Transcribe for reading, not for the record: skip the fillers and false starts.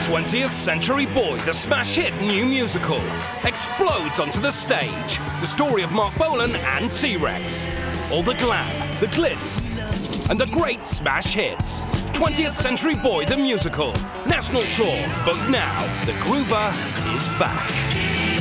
20th Century Boy, the smash hit new musical, explodes onto the stage. The story of Marc Bolan and T.Rex. All the glam, the glitz, and the great smash hits. 20th Century Boy, the musical. National tour. But now, the Groover is back.